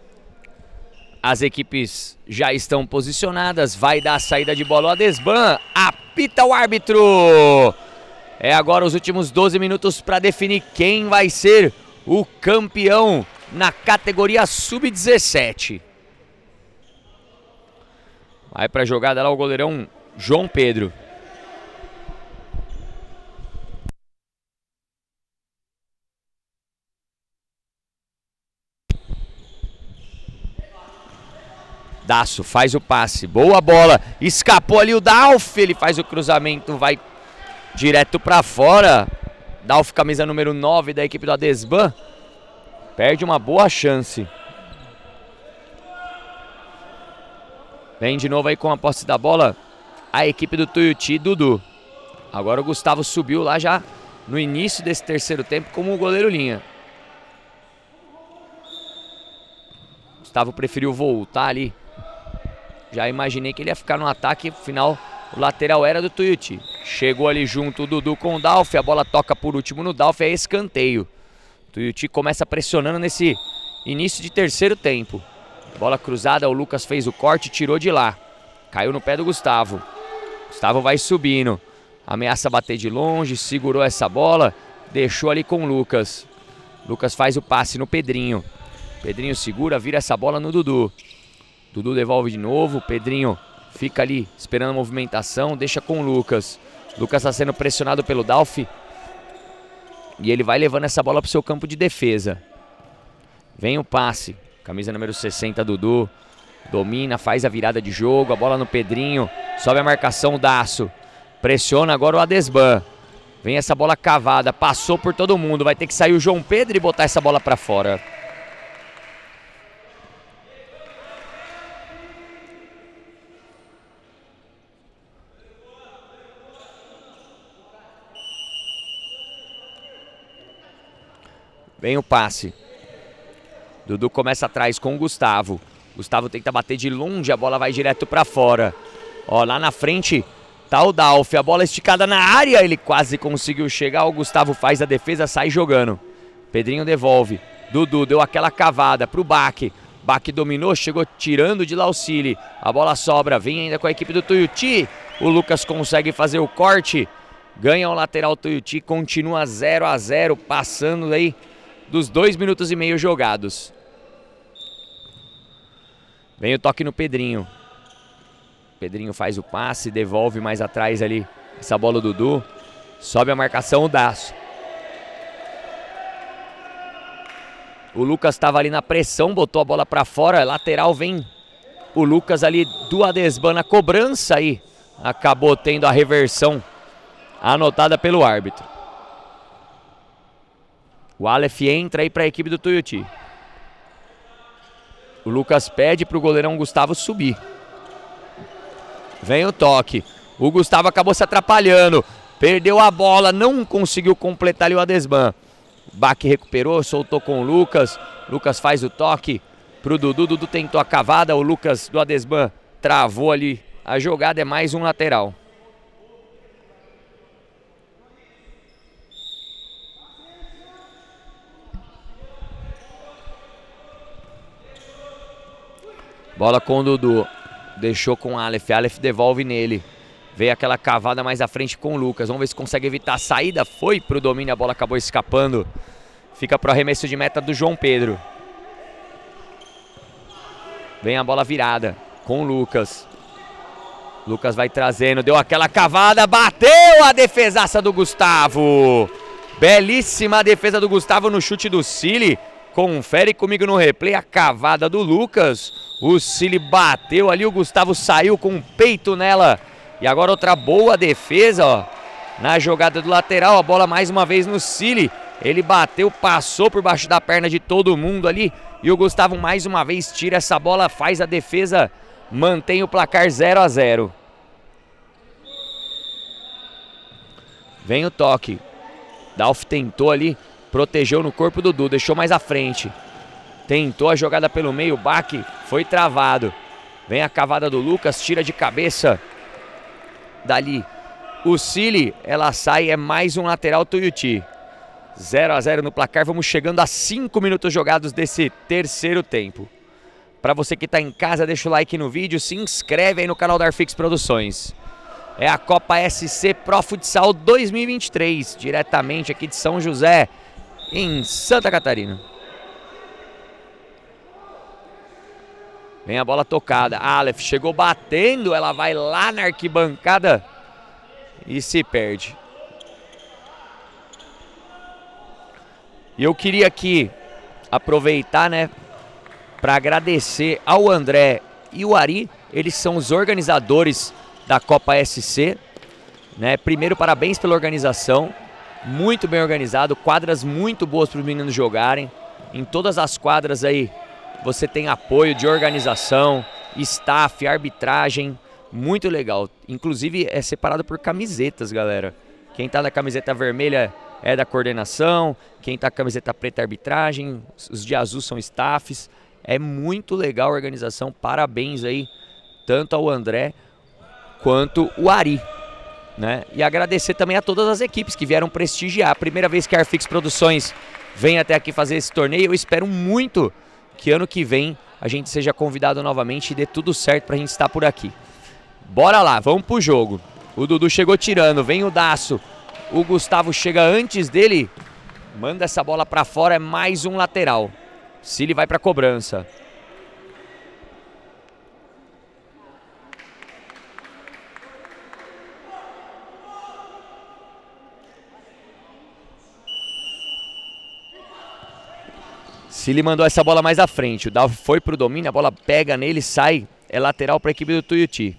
As equipes já estão posicionadas. Vai dar a saída de bola. O Adesban apita o árbitro. É agora os últimos doze minutos para definir quem vai ser o campeão na categoria sub dezessete. Vai para a jogada lá o goleirão João Pedro. Daço faz o passe, boa bola, escapou ali o Dalf, ele faz o cruzamento, vai direto pra fora. Dalf, camisa número nove da equipe do Adesban, perde uma boa chance. Vem de novo aí com a posse da bola a equipe do Tuiuti, Dudu. Agora o Gustavo subiu lá já no início desse terceiro tempo como o goleiro linha. Gustavo preferiu voltar ali. Já imaginei que ele ia ficar no ataque, afinal o lateral era do Tuiuti. Chegou ali junto o Dudu com o Dalf, a bola toca por último no Dalf, é escanteio. Tuiuti começa pressionando nesse início de terceiro tempo. Bola cruzada, o Lucas fez o corte, tirou de lá. Caiu no pé do Gustavo. Gustavo vai subindo. Ameaça bater de longe, segurou essa bola, deixou ali com o Lucas. Lucas faz o passe no Pedrinho. Pedrinho segura, vira essa bola no Dudu. Dudu devolve de novo, Pedrinho fica ali esperando a movimentação, deixa com o Lucas. Lucas está sendo pressionado pelo Dalf. E ele vai levando essa bola para o seu campo de defesa. Vem o passe. Camisa número sessenta, Dudu. Domina, faz a virada de jogo. A bola no Pedrinho. Sobe a marcação, o Daço. Pressiona agora o Adesban. Vem essa bola cavada. Passou por todo mundo. Vai ter que sair o João Pedro e botar essa bola para fora. Vem o passe. Dudu começa atrás com o Gustavo. Gustavo tenta bater de longe, a bola vai direto pra fora. Ó, lá na frente tá o Dalf, a bola esticada na área, ele quase conseguiu chegar, o Gustavo faz a defesa, sai jogando. Pedrinho devolve. Dudu deu aquela cavada pro Baque. Baque dominou, chegou tirando de Laucili. A bola sobra, vem ainda com a equipe do Tuiuti. O Lucas consegue fazer o corte. Ganha o lateral Tuiuti, continua zero a zero, passando aí dos dois minutos e meio jogados. Vem o toque no Pedrinho. Pedrinho faz o passe, devolve mais atrás ali essa bola do Dudu. Sobe a marcação, o Daço. O Lucas estava ali na pressão, botou a bola para fora. Lateral vem o Lucas ali do Adesban na cobrança aí. Acabou tendo a reversão anotada pelo árbitro. O Aleph entra aí para a equipe do Tuiuti. O Lucas pede para o goleirão Gustavo subir. Vem o toque. O Gustavo acabou se atrapalhando. Perdeu a bola, não conseguiu completar ali o Adesban. Baque recuperou, soltou com o Lucas. Lucas faz o toque pro Dudu. Dudu tentou a cavada. O Lucas do Adesban travou ali a jogada. É mais um lateral. Bola com o Dudu. Deixou com o Aleph. Aleph devolve nele. Veio aquela cavada mais à frente com o Lucas. Vamos ver se consegue evitar a saída. Foi pro domínio, a bola acabou escapando. Fica pro arremesso de meta do João Pedro. Vem a bola virada com o Lucas. Lucas vai trazendo, deu aquela cavada, bateu a defesaça do Gustavo. Belíssima defesa do Gustavo no chute do Cili. Confere comigo no replay a cavada do Lucas. O Cili bateu ali, o Gustavo saiu com o peito nela. E agora outra boa defesa, ó, na jogada do lateral. A bola mais uma vez no Cili. Ele bateu, passou por baixo da perna de todo mundo ali. E o Gustavo mais uma vez tira essa bola, faz a defesa, mantém o placar zero a zero. Vem o toque. Dalf tentou ali, protegeu no corpo do Dudu, deixou mais à frente. Tentou a jogada pelo meio, o Baque foi travado. Vem a cavada do Lucas, tira de cabeça. Dali o Cili, ela sai, é mais um lateral Tuiuti. zero a zero no placar, vamos chegando a cinco minutos jogados desse terceiro tempo. Para você que está em casa, deixa o like no vídeo, se inscreve aí no canal da Arfix Produções. É a Copa S C Pro Futsal dois mil e vinte e três, diretamente aqui de São José, em Santa Catarina. Vem a bola tocada, Aleph chegou batendo, ela vai lá na arquibancada e se perde. E eu queria aqui aproveitar, né, para agradecer ao André e o Ari. Eles são os organizadores da Copa S C. né? Primeiro, parabéns pela organização, muito bem organizado, quadras muito boas para os meninos jogarem. Em todas as quadras aí você tem apoio de organização, staff, arbitragem, muito legal. Inclusive é separado por camisetas, galera. Quem tá na camiseta vermelha é da coordenação, quem tá com a camiseta preta é arbitragem, os de azul são staffs. É muito legal a organização, parabéns aí, tanto ao André quanto o Ari, né? E agradecer também a todas as equipes que vieram prestigiar. A primeira vez que a Arfix Produções vem até aqui fazer esse torneio, eu espero muito que ano que vem a gente seja convidado novamente e dê tudo certo pra gente estar por aqui. Bora lá, vamos pro jogo. O Dudu chegou tirando, vem o Daço. O Gustavo chega antes dele, manda essa bola pra fora, é mais um lateral. Cili vai pra cobrança. Cili mandou essa bola mais à frente. O Dalf foi pro domínio, a bola pega nele, sai. É lateral para a equipe do Tuiuti.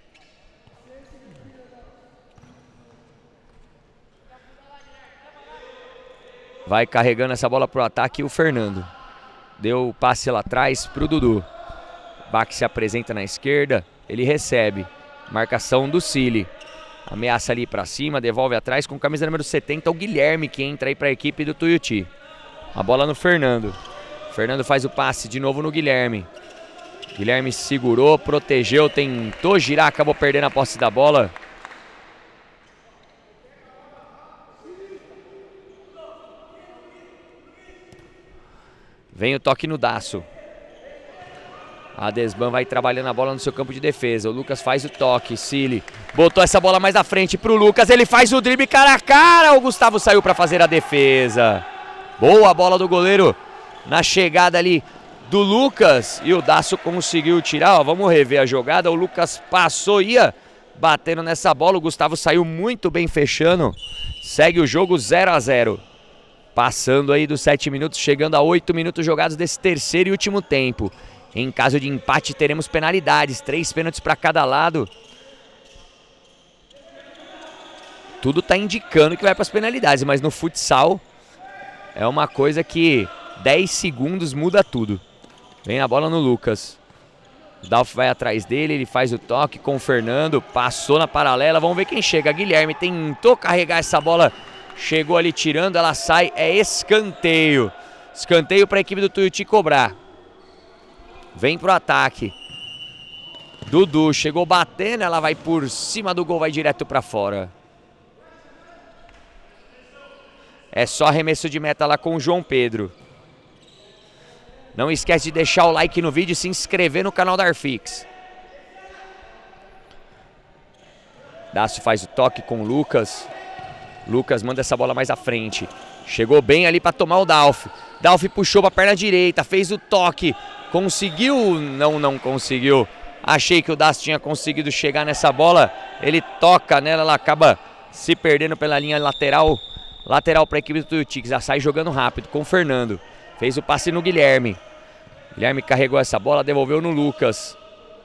Vai carregando essa bola pro ataque o Fernando. Deu o passe lá atrás pro Dudu. Bach se apresenta na esquerda. Ele recebe. Marcação do Cili. Ameaça ali para cima, devolve atrás com camisa número setenta. O Guilherme que entra aí para a equipe do Tuiuti. A bola no Fernando. Fernando faz o passe de novo no Guilherme. Guilherme segurou, protegeu, tentou girar, acabou perdendo a posse da bola. Vem o toque no Daço. A Desban vai trabalhando a bola no seu campo de defesa. O Lucas faz o toque. Cili botou essa bola mais à frente pro Lucas. Ele faz o drible cara a cara. O Gustavo saiu para fazer a defesa. Boa bola do goleiro na chegada ali do Lucas. E o Daço conseguiu tirar. Ó, vamos rever a jogada. O Lucas passou, ia batendo nessa bola. O Gustavo saiu muito bem fechando. Segue o jogo zero a zero. Passando aí dos sete minutos, chegando a oito minutos jogados desse terceiro e último tempo. Em caso de empate teremos penalidades. Três pênaltis para cada lado. Tudo está indicando que vai para as penalidades, mas no futsal é uma coisa que dez segundos muda tudo. Vem a bola no Lucas. O Dalf vai atrás dele, ele faz o toque com o Fernando. Passou na paralela, vamos ver quem chega. Guilherme tentou carregar essa bola. Chegou ali tirando, ela sai, é escanteio. Escanteio para a equipe do Tuiuti cobrar. Vem pro ataque. Dudu chegou batendo, ela vai por cima do gol, vai direto para fora. É só arremesso de meta lá com o João Pedro. Não esquece de deixar o like no vídeo e se inscrever no canal da Arfix. Daço faz o toque com o Lucas. Lucas manda essa bola mais à frente. Chegou bem ali para tomar o Dalf. Dalf puxou para a perna direita, fez o toque. Conseguiu? Não, não conseguiu. Achei que o Daço tinha conseguido chegar nessa bola. Ele toca nela, ela acaba se perdendo pela linha lateral. Lateral para a equipe do Tuiuti, que já sai jogando rápido com o Fernando. Fez o passe no Guilherme. Guilherme carregou essa bola, devolveu no Lucas.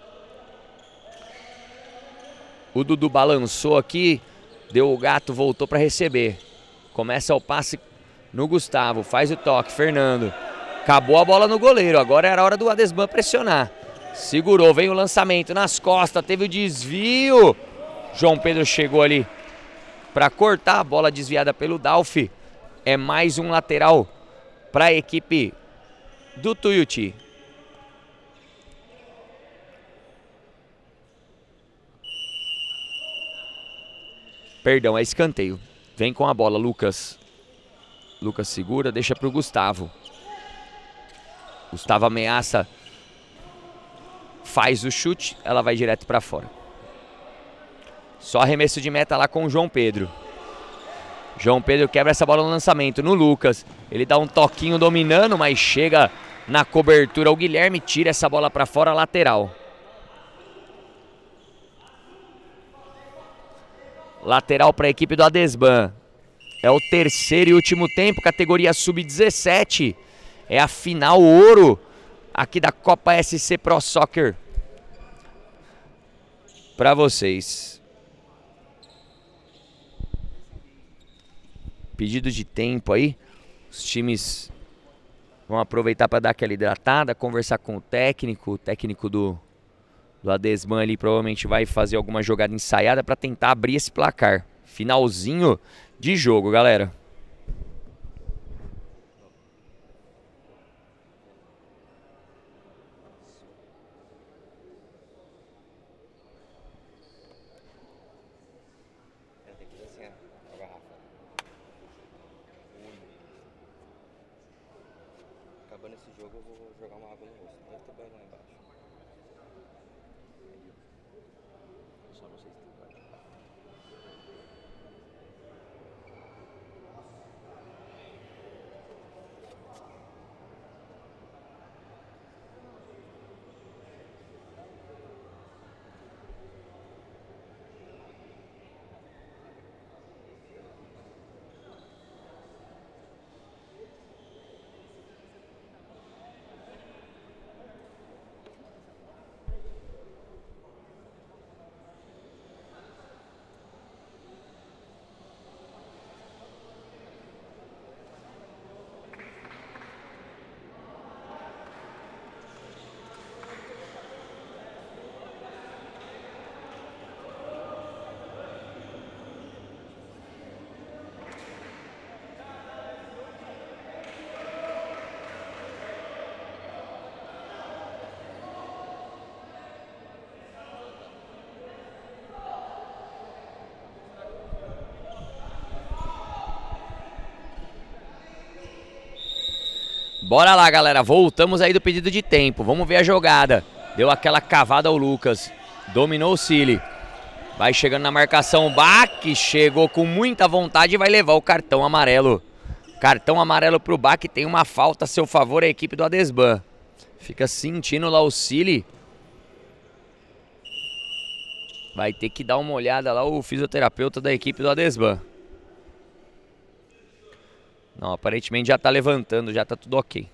O Dudu balançou aqui, deu o gato, voltou para receber. Começa o passe no Gustavo, faz o toque, Fernando. Acabou a bola no goleiro, agora era a hora do Adesban pressionar. Segurou, vem o lançamento nas costas, teve o desvio. João Pedro chegou ali para cortar a bola desviada pelo Dalf. É mais um lateral para a equipe do Tuiuti. Perdão, é escanteio. Vem com a bola, Lucas. Lucas segura, deixa para o Gustavo. Gustavo ameaça. Faz o chute, ela vai direto para fora. Só arremesso de meta lá com o João Pedro. João Pedro quebra essa bola no lançamento no Lucas. Ele dá um toquinho dominando, mas chega na cobertura. O Guilherme tira essa bola para fora, lateral. Lateral para a equipe do Adesban. É o terceiro e último tempo, categoria sub dezessete. É a final ouro aqui da Copa S C Pro Soccer para vocês. pedido de tempo aí. Os times vão aproveitar para dar aquela hidratada, conversar com o técnico. O técnico do, do Adesban ali provavelmente vai fazer alguma jogada ensaiada para tentar abrir esse placar. Finalzinho de jogo, galera. Acabando esse jogo eu vou jogar uma água no rosto. Deve ter banho lá embaixo. Só não sei se tem banho. Bora lá, galera. Voltamos aí do pedido de tempo. Vamos ver a jogada. Deu aquela cavada ao Lucas. Dominou o Cili. Vai chegando na marcação o Bach. Chegou com muita vontade e vai levar o cartão amarelo. Cartão amarelo pro Bach. Tem uma falta a seu favor a equipe do Adesban. Fica sentindo lá o Cili. Vai ter que dar uma olhada lá o fisioterapeuta da equipe do Adesban. Não, aparentemente já tá levantando, já tá tudo ok.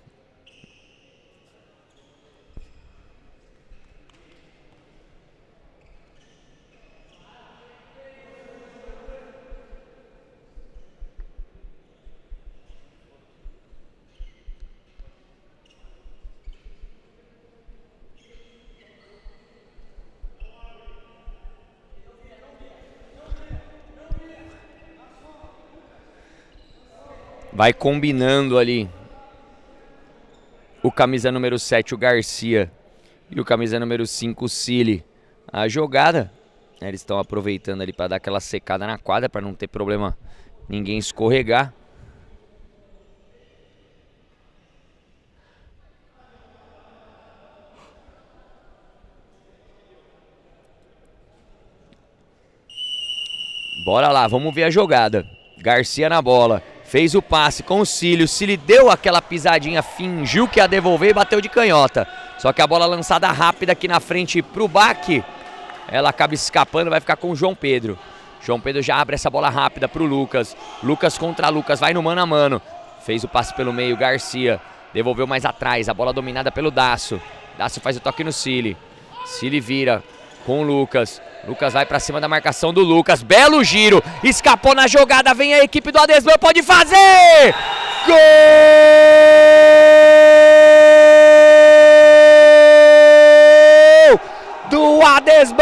Vai combinando ali o camisa número sete, o Garcia, e o camisa número cinco, o Cili. A jogada, né, eles estão aproveitando ali para dar aquela secada na quadra, para não ter problema ninguém escorregar. Bora lá, vamos ver a jogada. Garcia na bola. Fez o passe com o Cili. O Cili deu aquela pisadinha, fingiu que ia devolver e bateu de canhota. Só que a bola lançada rápida aqui na frente pro Bach, ela acaba escapando, vai ficar com o João Pedro. João Pedro já abre essa bola rápida pro Lucas. Lucas contra Lucas, vai no mano a mano. Fez o passe pelo meio, Garcia. Devolveu mais atrás, a bola dominada pelo Daço. Daço faz o toque no Cili. Cili vira com o Lucas. Lucas vai pra cima da marcação do Lucas. Belo giro. Escapou na jogada. Vem a equipe do Adesban. Pode fazer! Gol do Adesban!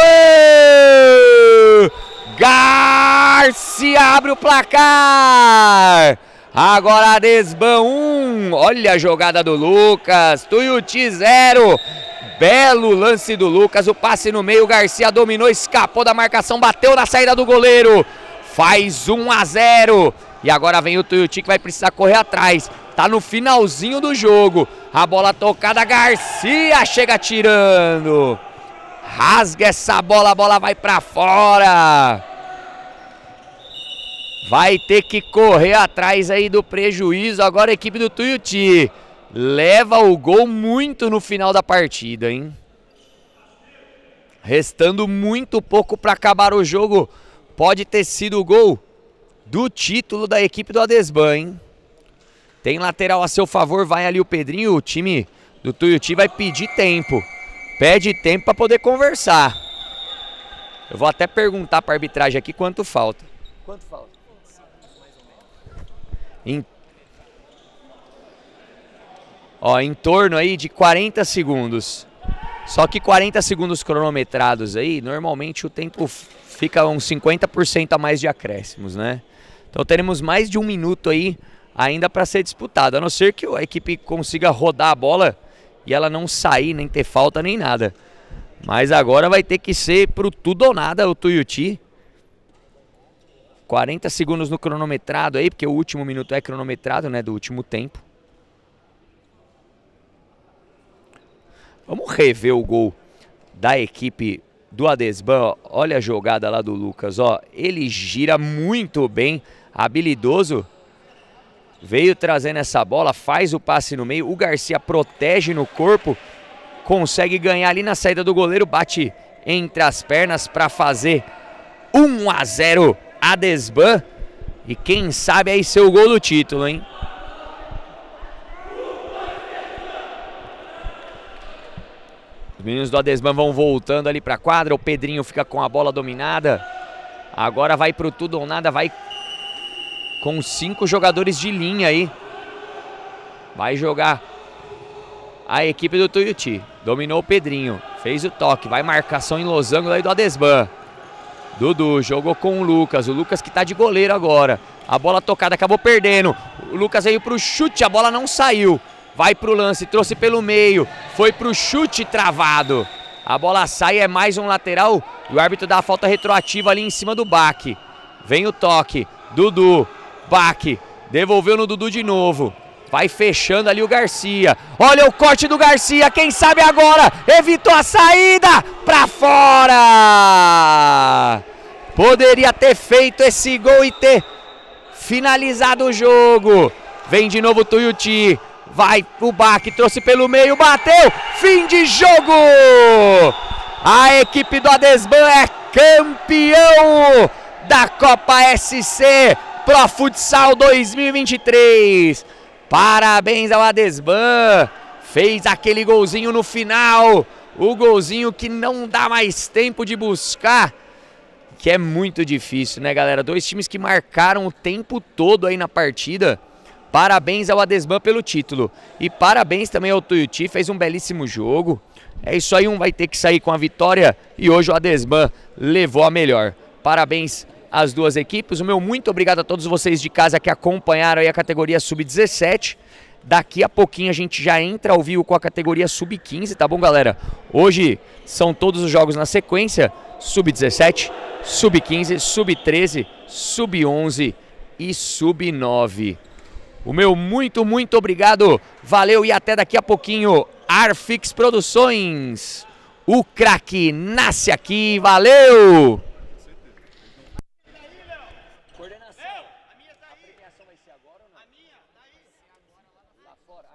Garcia abre o placar. Agora Adesban um. Olha a jogada do Lucas. Tuiuti zero. Belo lance do Lucas, o passe no meio, o Garcia dominou, escapou da marcação, bateu na saída do goleiro, faz um a zero. E agora vem o Tuiuti que vai precisar correr atrás, tá no finalzinho do jogo, a bola tocada, Garcia chega tirando, rasga essa bola, a bola vai pra fora. Vai ter que correr atrás aí do prejuízo, agora a equipe do Tuiuti. Leva o gol muito no final da partida, hein? Restando muito pouco para acabar o jogo. Pode ter sido o gol do título da equipe do Adesban, hein? Tem lateral a seu favor, vai ali o Pedrinho. O time do Tuiuti vai pedir tempo. Pede tempo para poder conversar. Eu vou até perguntar para a arbitragem aqui quanto falta. Quanto falta? Em, ó, em torno aí de quarenta segundos. Só que quarenta segundos cronometrados aí, normalmente o tempo fica uns cinquenta por cento a mais de acréscimos, né? Então teremos mais de um minuto aí ainda para ser disputado, a não ser que a equipe consiga rodar a bola e ela não sair, nem ter falta, nem nada. Mas agora vai ter que ser pro tudo ou nada o Tuiuti. quarenta segundos no cronometrado aí, porque o último minuto é cronometrado, né, do último tempo. Vamos rever o gol da equipe do Adesban. Olha a jogada lá do Lucas, ó. Ele gira muito bem, habilidoso. Veio trazendo essa bola, faz o passe no meio. O Garcia protege no corpo, consegue ganhar ali na saída do goleiro, bate entre as pernas para fazer um a zero Adesban. E quem sabe aí ser o gol do título, hein? Os meninos do Adesban vão voltando ali para a quadra. O Pedrinho fica com a bola dominada. Agora vai pro tudo ou nada, vai com cinco jogadores de linha aí. Vai jogar a equipe do Tuiuti. Dominou o Pedrinho, fez o toque, vai marcação em losango aí do Adesban. Dudu jogou com o Lucas, o Lucas que tá de goleiro agora. A bola tocada, acabou perdendo. O Lucas veio pro chute, a bola não saiu. Vai pro lance, trouxe pelo meio, foi pro chute travado. A bola sai, é mais um lateral e o árbitro dá a falta retroativa ali em cima do Baque. Vem o toque, Dudu, Baque, devolveu no Dudu de novo. Vai fechando ali o Garcia. Olha o corte do Garcia, quem sabe agora evitou a saída pra fora. Poderia ter feito esse gol e ter finalizado o jogo. Vem de novo o Tuiuti. Vai o Baque, trouxe pelo meio, bateu, fim de jogo! A equipe do Adesban é campeão da Copa S C Pro Futsal dois mil e vinte e três. Parabéns ao Adesban, fez aquele golzinho no final, o golzinho que não dá mais tempo de buscar, que é muito difícil, né, galera? Dois times que marcaram o tempo todo aí na partida. Parabéns ao Adesban pelo título. E parabéns também ao Tuiuti, fez um belíssimo jogo. É isso aí, um vai ter que sair com a vitória. E hoje o Adesban levou a melhor. Parabéns às duas equipes. O meu muito obrigado a todos vocês de casa que acompanharam aí a categoria sub dezessete. Daqui a pouquinho a gente já entra ao vivo com a categoria sub quinze, tá bom, galera? Hoje são todos os jogos na sequência. sub dezessete, sub quinze, sub treze, sub onze e sub nove. O meu muito, muito obrigado, valeu e até daqui a pouquinho. Arfix Produções, o craque nasce aqui, valeu! Coordenação, a premiação vai ser agora ou não? Lá fora.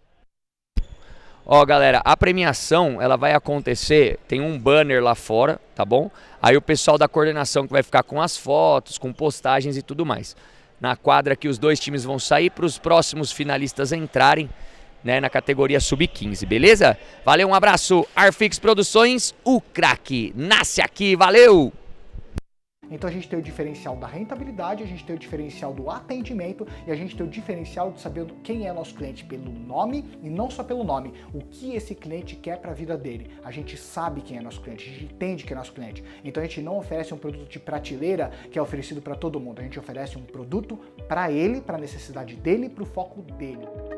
Ó, galera, a premiação, ela vai acontecer, tem um banner lá fora, tá bom? Aí o pessoal da coordenação que vai ficar com as fotos, com postagens e tudo mais. Na quadra que os dois times vão sair para os próximos finalistas entrarem, né, na categoria sub quinze, beleza? Valeu, um abraço, Arfix Produções, o craque nasce aqui, valeu! Então a gente tem o diferencial da rentabilidade, a gente tem o diferencial do atendimento e a gente tem o diferencial de saber quem é nosso cliente pelo nome e não só pelo nome, o que esse cliente quer para a vida dele. A gente sabe quem é nosso cliente, a gente entende quem é nosso cliente. Então a gente não oferece um produto de prateleira que é oferecido para todo mundo, a gente oferece um produto para ele, para a necessidade dele, para o foco dele.